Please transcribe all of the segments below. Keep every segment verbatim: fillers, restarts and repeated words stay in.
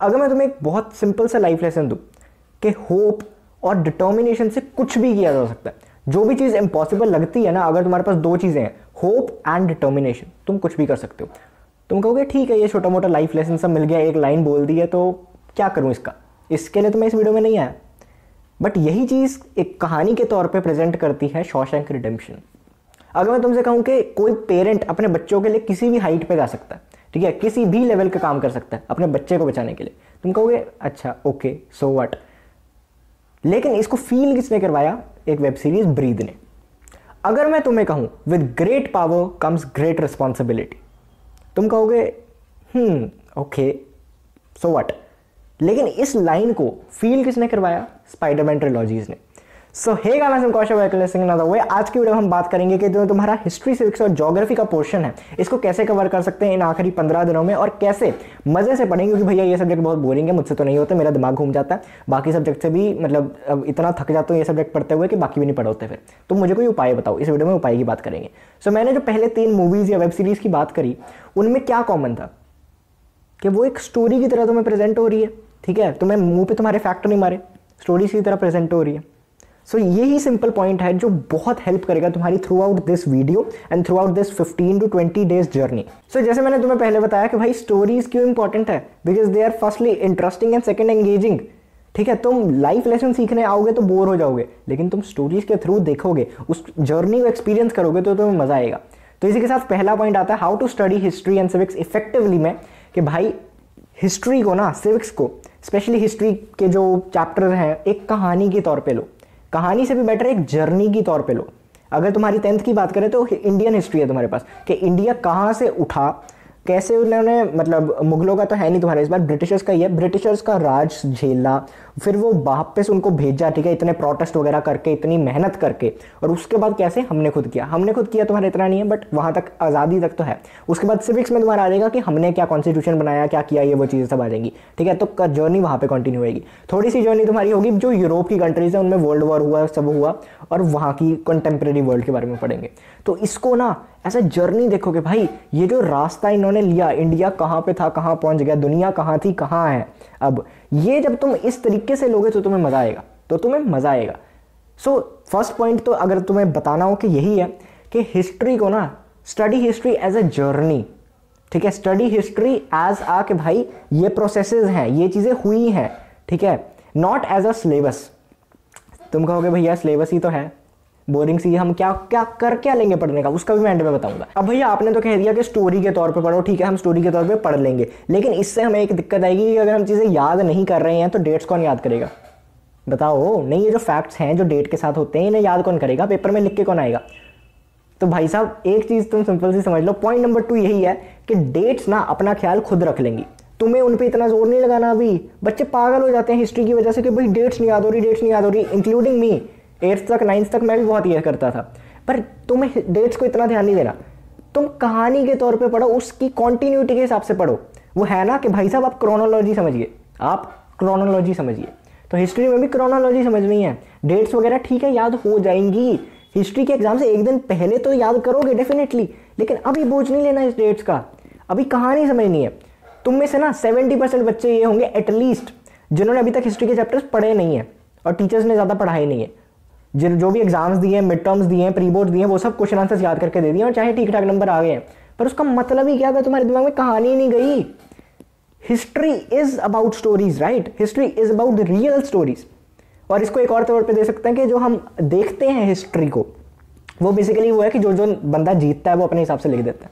अगर मैं तुम्हें एक बहुत सिंपल सा लाइफ लेसन दूं कि होप और डिटर्मिनेशन से कुछ भी किया जा सकता है, जो भी चीज़ इम्पॉसिबल लगती है ना, अगर तुम्हारे पास दो चीज़ें हैं, होप एंड डिटर्मिनेशन, तुम कुछ भी कर सकते हो। तुम कहोगे ठीक है, ये छोटा मोटा लाइफ लेसन सब मिल गया, एक लाइन बोल दी है तो क्या करूँ इसका, इसके लिए तो मैं इस वीडियो में नहीं आया। बट यही चीज़ एक कहानी के तौर पे प्रेजेंट करती है शॉशैंक रिडेम्पशन। अगर मैं तुमसे कहूँ कि कोई पेरेंट अपने बच्चों के लिए किसी भी हाइट पे जा सकता है, ठीक है, किसी भी लेवल का काम कर सकता है अपने बच्चे को बचाने के लिए, तुम कहोगे अच्छा ओके सो व्हाट। लेकिन इसको फील किसने करवाया? एक वेब सीरीज ब्रीद ने। अगर मैं तुम्हें कहूँ with great power comes great responsibility, तुम कहोगे हम्म ओके सो व्हाट। लेकिन इस लाइन को फील किसने करवाया? स्पाइडरमैन ट्रिलॉजीज ने। सो हे गाइस, कौशल वे आज की वीडियो में हम बात करेंगे कि जो तुम्हारा हिस्ट्री, सिविक्स और ज्योग्राफी का पोर्शन है, इसको कैसे कवर कर सकते हैं इन आखिरी पंद्रह दिनों में और कैसे मजे से पढ़ेंगे। क्योंकि भैया ये सब्जेक्ट बहुत बोरिंग है, मुझसे तो नहीं होता, मेरा दिमाग घूम जाता है, बाकी सब्जेक्ट से भी मतलब अब इतना थक जाता हूँ ये सब्जेक्ट पढ़ते हुए कि बाकी भी नहीं पढ़ोते फिर। तो मुझे कोई उपाय बताओ, इस वीडियो में उपाय की बात करेंगे। सो मैंने जो पहले तीन मूवीज या वेब सीरीज की बात करी, उनमें क्या कॉमन था कि वो एक स्टोरी की तरह तुम्हें प्रेजेंट हो रही है, ठीक है, तुम्हें मुंह पे तुम्हारे फैक्ट नहीं मारे, स्टोरी की तरह प्रेजेंट हो रही है। सो so, यही सिंपल पॉइंट है जो बहुत हेल्प करेगा तुम्हारी throughout this video and throughout this fifteen to twenty days journey. So जैसे मैंने तुम्हें पहले बताया कि भाई स्टोरीज क्यों इंपॉर्टेंट है, because they are firstly interesting and second engaging. ठीक है, तुम लाइफ लेसन सीखने आओगे तो बोर हो जाओगे, लेकिन तुम स्टोरीज के थ्रू देखोगे, उस जर्नी को एक्सपीरियंस करोगे तो तुम्हें मजा आएगा। तो इसी के साथ पहला पॉइंट आता है how to study history and civics effectively में, कि भाई हिस्ट्री को ना, सिविक्स को, स्पेशली हिस्ट्री के जो चैप्टर्स हैं, एक कहानी के तौर पे लो, कहानी से भी बेटर एक जर्नी की तौर पे लो। अगर तुम्हारी टेंथ की बात करें तो इंडियन हिस्ट्री है तुम्हारे पास, कि इंडिया कहाँ से उठा, कैसे उन्होंने, मतलब मुगलों का तो है नहीं तुम्हारे इस बार, ब्रिटिशर्स का ही है, ब्रिटिशर्स का राज झेला, फिर वो वापस उनको भेजा, ठीक है, इतने प्रोटेस्ट वगैरह करके, इतनी मेहनत करके, और उसके बाद कैसे हमने खुद किया। हमने खुद किया तुम्हारा इतना नहीं है, बट वहाँ तक आज़ादी तक तो है। उसके बाद सिविक्स में तुम्हारा आ जाएगा कि हमने क्या कॉन्स्टिट्यूशन बनाया, क्या किया, ये वो चीज़ें सब आ जाएंगी, ठीक है। तो जर्नी वहाँ पर कंटिन्यू होगी। थोड़ी सी जर्नी तुम्हारी होगी जो यूरोप की कंट्रीज है, उनमें वर्ल्ड वॉर हुआ, सब हुआ, और वहाँ की कंटेम्प्रेरी वर्ल्ड के बारे में पढ़ेंगे। तो इसको ना ऐसा जर्नी देखोगे, भाई ये जो रास्ता इन्होंने लिया, इंडिया कहाँ पे था, कहाँ पहुँच गया, दुनिया कहाँ थी, कहाँ है अब, ये जब तुम इस तरीके से लोगे तो तुम्हें मज़ा आएगा, तो तुम्हें मज़ा आएगा। सो फर्स्ट पॉइंट तो अगर तुम्हें बताना हो कि यही है कि हिस्ट्री को ना, study history as a journey, ठीक है, स्टडी हिस्ट्री एज आ कि भाई ये प्रोसेसेस हैं, ये चीज़ें हुई हैं, ठीक है, नॉट एज अ सिलेबस। तुम कहोगे भैया सिलेबस ही तो है, बोरिंग सी, हम क्या क्या कर क्या लेंगे पढ़ने का, उसका भी मैं एंड में बताऊंगा। अब भैया आपने तो कह दिया कि स्टोरी के तौर पे पढ़ो, ठीक है, हम स्टोरी के तौर पे पढ़ लेंगे, लेकिन इससे हमें एक दिक्कत आएगी कि अगर हम चीज़ें याद नहीं कर रहे हैं तो डेट्स कौन याद करेगा? बताओ, नहीं, ये जो फैक्ट्स हैं जो डेट के साथ होते हैं, इन्हें याद कौन करेगा, पेपर में लिख के कौन आएगा? तो भाई साहब एक चीज़ तुम सिंपल सी समझ लो, पॉइंट नंबर टू यही है कि डेट्स ना अपना ख्याल खुद रख लेंगी, तुम्हें उन पे इतना जोर नहीं लगाना। अभी बच्चे पागल हो जाते हैं हिस्ट्री की वजह से कि भाई डेट्स नहीं याद हो रही, डेट्स नहीं याद हो रही, इंक्लूडिंग मी, एट्थ तक नाइन्थ तक मैं भी बहुत ये करता था, पर तुम्हें डेट्स को इतना ध्यान नहीं देना। तुम कहानी के तौर पे पढ़ो, उसकी कॉन्टिन्यूटी के हिसाब से पढ़ो। वो है ना कि भाई साहब आप क्रोनोलॉजी समझिए, आप क्रोनोलॉजी समझिए, तो हिस्ट्री में भी क्रोनोलॉजी समझनी है। डेट्स वगैरह ठीक है याद हो जाएंगी, हिस्ट्री के एग्जाम से एक दिन पहले तो याद करोगे डेफिनेटली, लेकिन अभी बोझ नहीं लेना इस डेट्स का, अभी कहानी समझनी है। तुम में से ना सेवेंटी परसेंट बच्चे ये होंगे एटलीस्ट जिन्होंने अभी तक हिस्ट्री के चैप्टर्स पढ़े नहीं है और टीचर्स ने ज़्यादा पढ़ाए नहीं है, जिन जो भी एग्जाम्स दिए, मिड टर्म्स दिए, प्री बोर्ड दिए, वो सब क्वेश्चन आंसर्स याद करके दे दिए और चाहे ठीक ठाक नंबर आ गए हैं, पर उसका मतलब ही क्या है, तुम्हारे दिमाग में कहानी ही नहीं गई। History is about stories, right, history is about the real stories. और इसको एक और तौर पे दे सकते हैं कि जो हम देखते हैं हिस्ट्री को, वो बेसिकली वो है कि जो जो बंदा जीतता है वो अपने हिसाब से लिख देता है,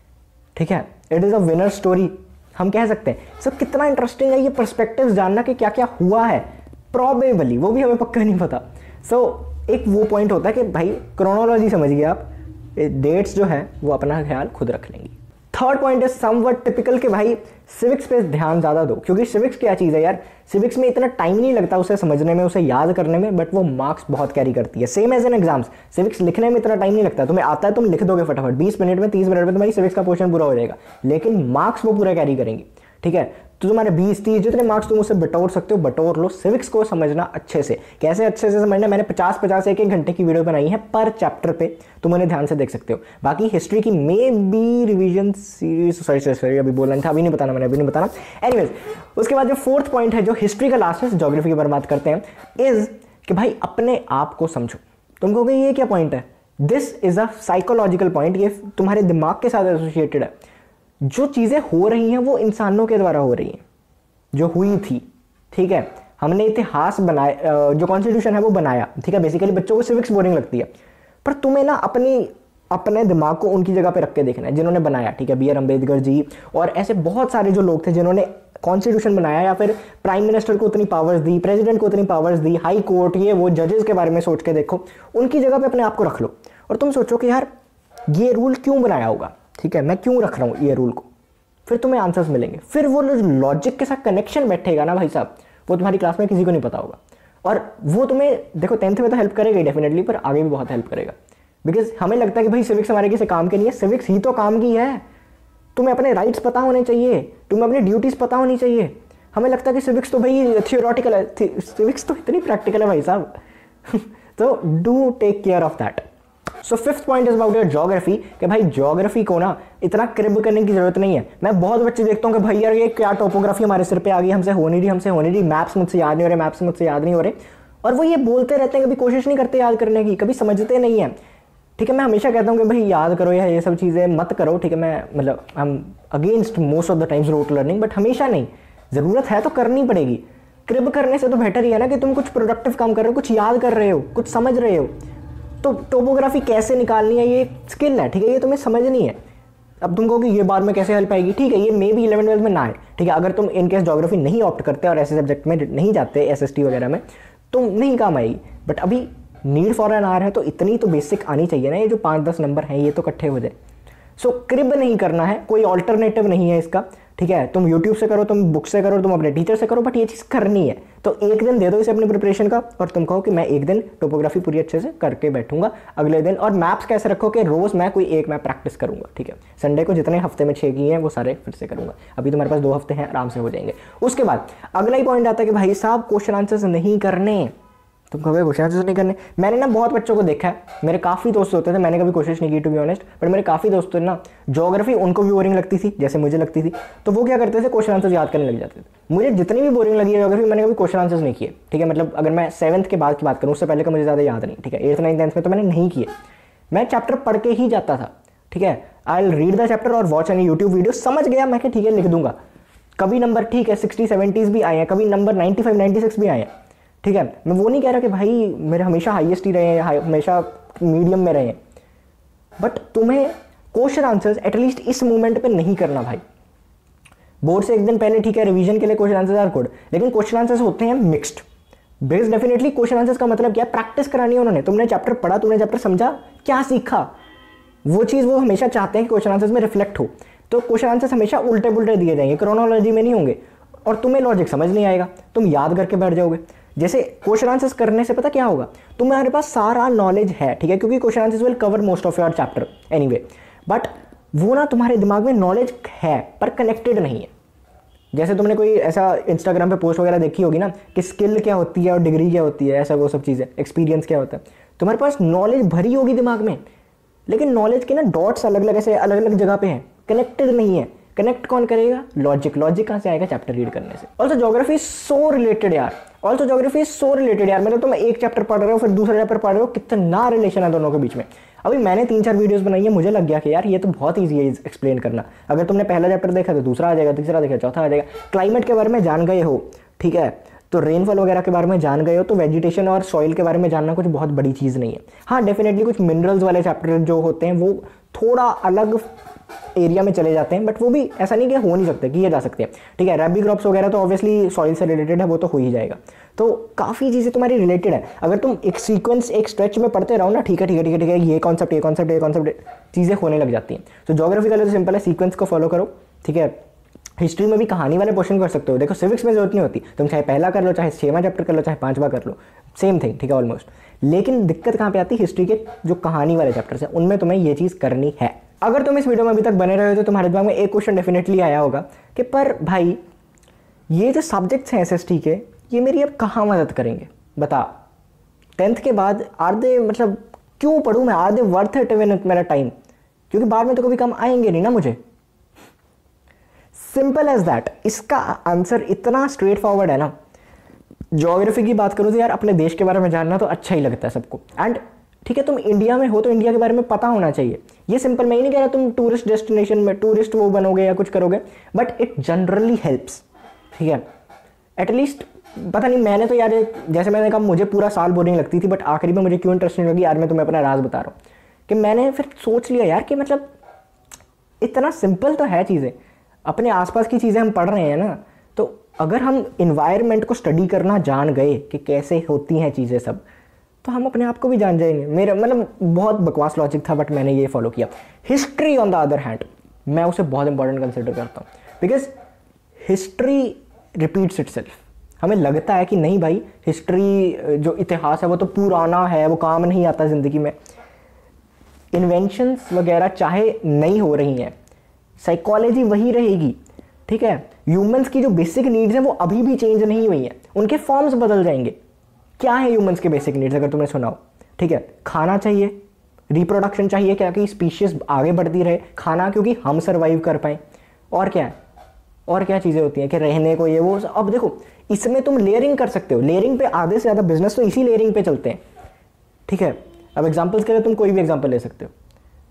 ठीक है, it is a winner story हम कह सकते हैं। सब कितना इंटरेस्टिंग है ये पर्सपेक्टिव्स जानना कि क्या क्या हुआ है, प्रोबेबली, वो भी हमें पक्का नहीं पता। सो so, एक वो पॉइंट होता है कि भाई क्रोनोलॉजी समझिए आप, डेट्स जो है वो अपना ख्याल खुद रख लेंगी। थर्ड पॉइंट है समवट टिपिकल कि भाई सिविक्स पे ध्यान ज़्यादा दो, क्योंकि सिविक्स क्या चीज़ है यार, सिविक्स में इतना टाइम नहीं लगता उसे समझने में, उसे याद करने में, बट वो मार्क्स बहुत कैरी करती है। Same as an exams, civics लिखने में इतना टाइम नहीं लगता, तुम्हें आता है तुम लिख दोगे फटाफट, बीस मिनट में, तीस मिनट में तुम्हारी सिविक्स का पोर्शन पूरा हो जाएगा, लेकिन मार्क्स वो पूरा कैरी करेंगी, ठीक है। तो तुम्हारे बीस तीस जितने मार्क्स तुम उससे बटोर सकते हो बटोर लो। सिविक्स को समझना अच्छे से, कैसे अच्छे से समझना, मैंने पचास पचास एक एक घंटे की वीडियो बनाई है पर चैप्टर पे, तुम उन्हें ध्यान से देख सकते हो। बाकी हिस्ट्री की maybe revision series, sorry sorry sorry अभी बोलना था, अभी नहीं बताना मैंने, अभी नहीं बताना। एनीवेज, उसके बाद जो फोर्थ पॉइंट है जो हिस्ट्री का लास्ट है, ज्योग्राफी की बात करते हैं, इज कि भाई अपने आप को समझो। तुम कहोगे ये क्या पॉइंट है? This is a psychological point, ये तुम्हारे दिमाग के साथ एसोसिएटेड है। जो चीजें हो रही हैं वो इंसानों के द्वारा हो रही हैं, जो हुई थी, ठीक है। हमने इतिहास बनाया, जो कॉन्स्टिट्यूशन है वो बनाया, ठीक है। बेसिकली बच्चों को सिविक्स बोरिंग लगती है, पर तुम्हें ना अपनी अपने दिमाग को उनकी जगह पे रख के देखना है जिन्होंने बनाया, ठीक है। बी आर अम्बेडकर जी और ऐसे बहुत सारे जो लोग थे जिन्होंने कॉन्स्टिट्यूशन बनाया, या फिर प्राइम मिनिस्टर को उतनी पावर्स दी, प्रेसिडेंट को उतनी पावर्स दी, हाई कोर्ट, ये वो जजेस के बारे में सोच के देखो, उनकी जगह पे अपने आप को रख लो और तुम सोचो कि यार ये रूल क्यों बनाया होगा, ठीक है, मैं क्यों रख रहा हूँ ये रूल को। फिर तुम्हें आंसर्स मिलेंगे। फिर वो लॉजिक के साथ कनेक्शन बैठेगा ना भाई साहब, वो तुम्हारी क्लास में किसी को नहीं पता होगा। और वो तुम्हें देखो टेंथ में तो हेल्प करेगा ही डेफिनेटली, पर आगे भी बहुत हेल्प करेगा। बिकॉज हमें लगता है कि भाई सिविक्स हमारे किसी काम के नहीं है, सिविक्स ही तो काम की है। तुम्हें अपने राइट्स पता होने चाहिए, तुम्हें अपनी ड्यूटीज पता होनी चाहिए। हमें लगता है कि सिविक्स तो भाई थियोरेटिकल है, सिविक्स तो इतनी प्रैक्टिकल है भाई साहब। तो do take care of that. So fifth point is about your geography, कि भाई ज्योग्राफी को ना इतना क्रिब करने की जरूरत नहीं है। मैं बहुत बच्चे देखता हूँ कि भाई यार ये क्या टोपोग्राफी हमारे सिर पे आ गई, हमसे हो नहीं रही, हमसे हो नहीं रही, मैप्स मुझसे याद नहीं हो रहे, मैप्स मुझसे याद नहीं हो रहे, और वो ये बोलते रहते हैं, कभी कोशिश नहीं करते याद करने की, कभी समझते नहीं है, ठीक है। मैं हमेशा कहता हूँ कि भाई याद करो या ये सब चीज़ें मत करो, ठीक है। मैं मतलब I am against most of the times rote learning, but हमेशा नहीं, ज़रूरत है तो करनी पड़ेगी। क्रिब करने से तो बेटर ही है ना कि तुम कुछ प्रोडक्टिव काम कर रहे हो, कुछ याद कर रहे हो, कुछ समझ रहे हो। तो टोपोग्राफी कैसे निकालनी है ये स्किल है, ठीक है, ये तुम्हें समझनी है। अब तुम कहोगे ये बाद में कैसे हेल्प आएगी, ठीक है, ये मे भी इलेवन ट्वेल्थ में ना आए, ठीक है। अगर तुम इनकेस ज्योग्राफी नहीं ऑप्ट करते और ऐसे सब्जेक्ट में नहीं जाते एसएसटी वगैरह में, तो नहीं काम आएगी। बट अभी नीड फॉर एन आर है तो इतनी तो बेसिक आनी चाहिए ना, ये जो पाँच दस नंबर हैं ये तो इकट्ठे हो जाए। सो क्रिब नहीं करना है, कोई ऑल्टरनेटिव नहीं है इसका, ठीक है। तुम यूट्यूब से करो, तुम बुक से करो, तुम अपने टीचर से करो, बट ये चीज़ करनी है। तो एक दिन दे दो इसे अपनी प्रिपरेशन का और तुम कहो कि मैं एक दिन टोपोग्राफी पूरी अच्छे से करके बैठूंगा अगले दिन। और मैप्स कैसे रखो कि रोज मैं कोई एक मैप प्रैक्टिस करूंगा, ठीक है। संडे को जितने हफ्ते में छः किए हैं वो सारे फिर से करूंगा। अभी तुम्हारे पास दो हफ्ते हैं, आराम से हो जाएंगे। उसके बाद अगला ही पॉइंट आता है कि भाई साहब क्वेश्चन आंसर्स नहीं करने। तुम कहोगे क्वेश्चन आंसर्स नहीं करने, मैंने ना बहुत बच्चों को देखा है, मेरे काफ़ी दोस्त होते थे, मैंने कभी कोशिश नहीं की टू बी ऑनेस्ट, बट मेरे काफ़ी दोस्त थे ना, ज्योग्राफी उनको भी बोरिंग लगती थी जैसे मुझे लगती थी, तो वो क्या करते थे, क्वेश्चन आंसर्स याद करने लग जाते थे। मुझे जितनी भी बोरिंग लगी है ज्योग्राफी, मैंने कभी क्वेश्चन आंसर्स नहीं किए, ठीक है। मतलब अगर मैं सेवन्थ के बाद की बात करूँ, उससे पहले का मुझे ज़्यादा याद नहीं, ठीक है। एट्थ नाइन्थ टेंथ में तो मैंने नहीं किए, मैं चैप्टर पढ़ के ही जाता था, ठीक है। I will read the chapter और वॉच एनी यूट्यूब वीडियो, समझ गया मैं कि ठीक है लिख दूंगा। कभी नंबर ठीक है सिक्सटी सेवेंटीज़ भी आए हैं, कभी number ninety five ninety six भी आए हैं, ठीक है। मैं वो नहीं कह रहा कि भाई मेरे हमेशा हाईएस्ट ही रहे हैं, हमेशा मीडियम में रहे हैं, बट तुम्हें क्वेश्चन आंसर्स एटलीस्ट इस मोमेंट पे नहीं करना भाई। बोर्ड से एक दिन पहले ठीक है रिवीजन के लिए क्वेश्चन आंसर्स आर गुड, लेकिन क्वेश्चन आंसर्स होते हैं mixed. Base definitely question answers का मतलब क्या है, प्रैक्टिस करानी है उन्होंने। तुमने चैप्टर पढ़ा, तुमने चैप्टर समझा, क्या सीखा, वो चीज़ वो हमेशा चाहते हैं कि क्वेश्चन आंसर्स में रिफ्लेक्ट हो। तो क्वेश्चन आंसर्स हमेशा उल्टे पुल्टे दिए जाएंगे, क्रोनोलॉजी में नहीं होंगे, और तुम्हें लॉजिक समझ नहीं आएगा, तुम याद करके बैठ जाओगे। जैसे क्वेश्चन आंसर्स करने से पता क्या होगा, तुम्हारे पास सारा नॉलेज है, ठीक है, क्योंकि question answers will cover most of your chapter anyway, but वो ना तुम्हारे दिमाग में नॉलेज है पर कनेक्टेड नहीं है। जैसे तुमने कोई ऐसा इंस्टाग्राम पे पोस्ट वगैरह देखी होगी ना कि स्किल क्या होती है और डिग्री क्या होती है, ऐसा वो सब चीज़ें, एक्सपीरियंस क्या होता है। तुम्हारे पास नॉलेज भरी होगी दिमाग में, लेकिन नॉलेज के ना डॉट्स अलग अलग ऐसे अलग अलग जगह पे हैं, कनेक्टेड नहीं है। कनेक्ट कौन करेगा, लॉजिक। लॉजिक कहाँ से आएगा, चैप्टर रीड करने से। Also geography is so related यार, also geography is so related यार। मतलब तुम एक चैप्टर पढ़ रहे हो फिर दूसरा चैप्टर पढ़ रहे हो, कितना रिलेशन है दोनों के बीच में। अभी मैंने तीन चार वीडियोस बनाई है, मुझे लग गया कि यार ये तो बहुत ईजी है एक्सप्लेन करना। अगर तुमने पहला चैप्टर देखा तो दूसरा आ जाएगा, तीसरा देखा चौथा आ जाएगा। क्लाइमेट के बारे में जान गए हो, ठीक है, तो रेनफॉल वगैरह के बारे में जान गए हो, तो वेजिटेशन और सॉइल के बारे में जानना कुछ बहुत बड़ी चीज़ नहीं है। हाँ डेफिनेटली कुछ मिनरल्स वाले चैप्टर जो होते हैं वो थोड़ा अलग एरिया में चले जाते हैं, बट वो भी ऐसा नहीं कि हो नहीं सकते, किए जा सकते हैं, ठीक है। रैबी क्रॉप्स वगैरह तो ऑब्वियसली सॉइल से रिलेटेड है, वो तो हो ही जाएगा। तो काफ़ी चीज़ें तुम्हारी रिलेटेड है। अगर तुम एक सीक्वेंस एक स्ट्रेच में पढ़ते रहो ना, ठीक है ठीक है ठीक है ठीक है, ये कॉन्सेप्ट ये कॉन्सेप्ट ये कॉन्सेप्ट, चीज़ें होने लग जाती हैं। तो ज्योग्राफी का तो सिंपल है, सीक्वेंस को फॉलो करो, ठीक है। हिस्ट्री में भी कहानी वाले क्वेश्चन कर सकते हो, देखो सिविक्स में जरूरत नहीं होती, तुम चाहे पहला कर लो, चाहे छठवां चैप्टर कर लो, चाहे पांचवा कर लो, सेम थिंग, ठीक है ऑलमोस्ट। लेकिन दिक्कत कहाँ पे आती है, हिस्ट्री के जो कहानी वाले चैप्टर्स हैं उनमें तुम्हें ये चीज़ करनी है। अगर तुम इस वीडियो में अभी तक बने रहे हो तो तुम्हारे दिमाग में एक क्वेश्चन डेफिनेटली आया होगा कि पर भाई ये जो सब्जेक्ट्स हैं एसएसटी के, ये मेरी अब कहाँ मदद करेंगे बता। टेंथ के बाद आर दे, मतलब क्यों पढ़ूँ मैं, are they worth it even मेरा टाइम, क्योंकि बाद में तो कभी काम आएंगे नहीं ना मुझे। Simple as that. इसका आंसर इतना स्ट्रेट फॉरवर्ड है ना। ज्योग्राफी की बात करूँ तो यार अपने देश के बारे में जानना तो अच्छा ही लगता है सबको, एंड ठीक है तुम इंडिया में हो तो इंडिया के बारे में पता होना चाहिए। ये सिंपल, मैं ही नहीं कह रहा तुम टूरिस्ट डेस्टिनेशन में टूरिस्ट वो बनोगे या कुछ करोगे, बट इट जनरली हेल्प्स, ठीक है। एटलीस्ट पता नहीं, मैंने तो यार जैसे मैंने कहा मुझे पूरा साल बोरिंग लगती थी, बट आखिरी में मुझे क्यों इंटरेस्टिंग लगी यार, मैं तुम्हें अपना राज बता रहा हूँ कि मैंने फिर सोच लिया यार कि मतलब इतना सिंपल तो है चीज़ें, अपने आसपास की चीज़ें हम पढ़ रहे हैं ना, तो अगर हम इन्वायरमेंट को स्टडी करना जान गए कि कैसे होती हैं चीज़ें सब, तो हम अपने आप को भी जान जाएंगे। मेरा मतलब बहुत बकवास लॉजिक था, बट मैंने ये फॉलो किया। History on the other hand मैं उसे बहुत इंपॉर्टेंट कंसिडर करता हूँ, बिकॉज हिस्ट्री रिपीट्स इटसेल्फ। हमें लगता है कि नहीं भाई हिस्ट्री जो इतिहास है वो तो पुराना है, वो काम नहीं आता ज़िंदगी में। इन्वेंशंस वगैरह चाहे नहीं हो रही हैं, साइकोलॉजी वही रहेगी, ठीक है। ह्यूमंस की जो बेसिक नीड्स हैं वो अभी भी चेंज नहीं हुई हैं, उनके फॉर्म्स बदल जाएंगे। क्या है ह्यूमंस के बेसिक नीड्स अगर तुमने सुना हो, ठीक है, खाना चाहिए, रिप्रोडक्शन चाहिए क्या कि स्पीशीज आगे बढ़ती रहे, खाना क्योंकि हम सर्वाइव कर पाए, और क्या है, और क्या चीज़ें होती हैं कि रहने को ये वो। अब देखो इसमें तुम लेयरिंग कर सकते हो, लेयरिंग पे आधे से ज़्यादा बिजनेस तो इसी लेयरिंग पे चलते हैं, ठीक है। अब एग्जाम्पल्स के लिए तुम कोई भी एग्जाम्पल ले सकते हो,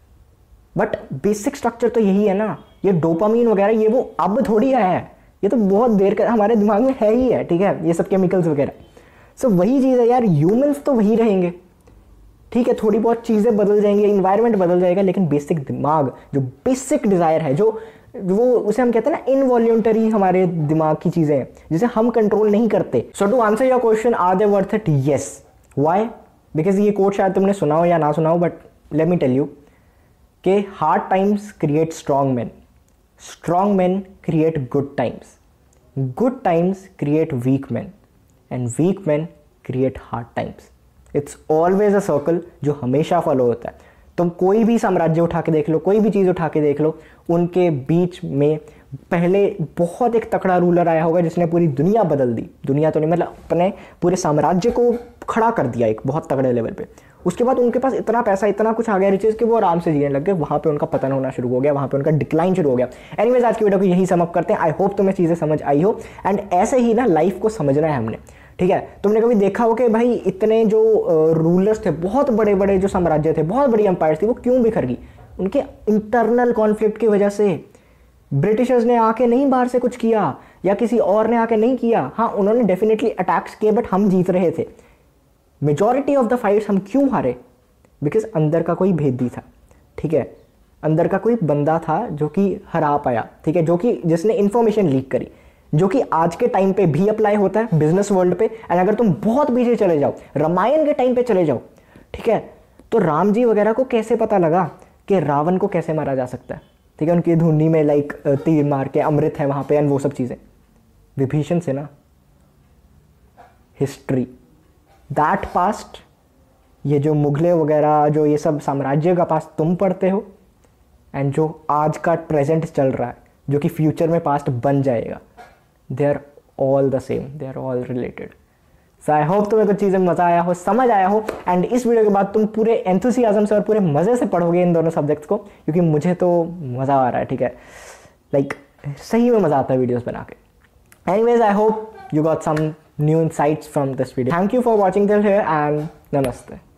बट बेसिक स्ट्रक्चर तो यही है ना। ये डोपामीन वगैरह ये वो अब थोड़ी आया है, ये तो बहुत देर का हमारे दिमाग में है ही है, ठीक है, ये सब केमिकल्स वगैरह। सो so, वही चीज़ है यार, ह्यूमंस तो वही रहेंगे, ठीक है, थोड़ी बहुत चीज़ें बदल जाएंगी, इन्वायरमेंट बदल जाएगा, लेकिन बेसिक दिमाग, जो बेसिक डिज़ायर है, जो वो उसे हम कहते हैं ना इनवॉल्यूंटरी हमारे दिमाग की चीज़ें हैं जिसे हम कंट्रोल नहीं करते। So to answer your question, are they worth it? Yes. Why? Because ये कोट शायद तुमने सुना हो या ना सुना हो, but let me tell you कि hard times create strong man, strong man create good times, good times create weak man, and weak man create hard times. It's always a circle जो हमेशा फॉलो होता है। तुम कोई भी साम्राज्य उठा के देख लो, कोई भी चीज़ उठा के देख लो, उनके बीच में पहले बहुत एक तकड़ा रूलर आया होगा जिसने पूरी दुनिया बदल दी, दुनिया तो नहीं मतलब अपने पूरे साम्राज्य को खड़ा कर दिया एक बहुत तगड़े लेवल पे। उसके बाद उनके पास इतना पैसा, इतना कुछ आ गया रिचेस कि वो आराम से जीने लग गए, वहाँ पे उनका पतन होना शुरू हो गया, वहाँ पे उनका डिक्लाइन शुरू हो गया। एनीवेज आज की वीडियो को यही सम अप करते हैं। आई होप तुम्हें चीज़ें समझ आई हो, एंड ऐसे ही ना लाइफ को समझना है हमने, ठीक है। तुमने कभी देखा हो कि भाई इतने जो रूलर्स थे, बहुत बड़े बड़े जो साम्राज्य थे, बहुत बड़ी एम्पायर्स थी, वो क्यों बिखर गई? उनके इंटरनल कॉन्फ्लिक्ट की वजह से। ब्रिटिशर्स ने आके नहीं बाहर से कुछ किया, या किसी और ने आके नहीं किया। हाँ उन्होंने डेफिनेटली अटैक्स किए, बट हम जीत रहे थे। मेजॉरिटी ऑफ द फाइट्स हम क्यों हारे? बिकॉज अंदर का कोई भेदी था, ठीक है, अंदर का कोई बंदा था जो कि हरा पाया, ठीक है, जो कि जिसने इंफॉर्मेशन लीक करी, जो कि आज के टाइम पे भी अप्लाई होता है बिजनेस वर्ल्ड पे। एंड अगर तुम बहुत पीछे चले जाओ, रामायण के टाइम पे चले जाओ, ठीक है, तो राम जी वगैरह को कैसे पता लगा कि रावण को कैसे मारा जा सकता है, ठीक है, उनकी धुंडी में लाइक तीर मार के, अमृत है वहाँ पे, एंड वो सब चीज़ें विभीषण से ना। हिस्ट्री, दैट पास्ट, ये जो मुगले वगैरह जो ये सब साम्राज्य का पास्ट तुम पढ़ते हो, एंड जो आज का प्रेजेंट चल रहा है, जो कि फ्यूचर में पास्ट बन जाएगा, they are all the same, they are all related. So I hope तुम्हें कुछ चीज़ें मज़ा आया हो, समझ आया हो, एंड इस वीडियो के बाद तुम पूरे एंथुसियाज्म से और पूरे मज़े से पढ़ोगे इन दोनों सब्जेक्ट्स को, क्योंकि मुझे तो मज़ा आ रहा है, ठीक है, लाइक like, सही में मज़ा आता है वीडियोस बना के। Anyways I hope you got some new insights from this video. Thank you for watching till here and namaste.